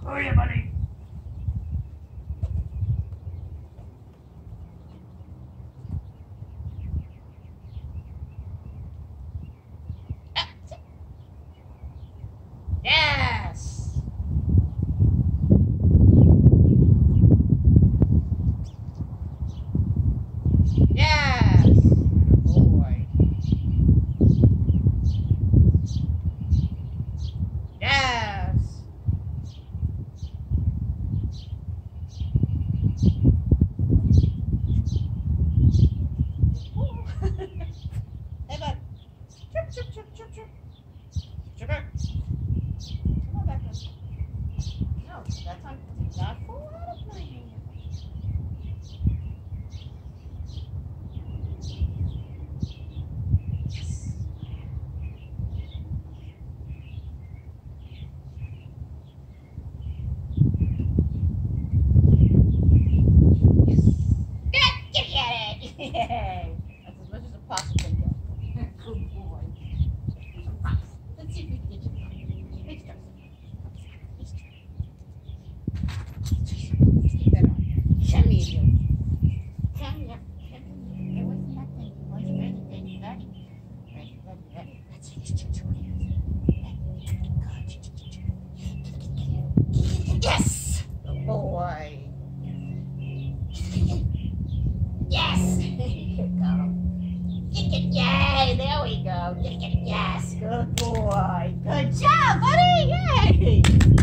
Oh yeah, buddy. Yes! Yes! Boy. Yes! Hey, bud. Chirp, chirp, chirp, chirp, chirp. Chirp, chirp. Come on back, bud. No, that time did not fall out of my hand. Yes. Yes. Get it! Yay! That's as much as a possum can get. Good boy. Let's see if we can get you. Let's try. Let's keep that on. Show me you. Show me. It was nothing. It was anything. Ready? Ready? Let's see this. Yes! Good boy. Yes! There you go. Yay! There we go. Yes! Good boy. Good job, buddy! Yay!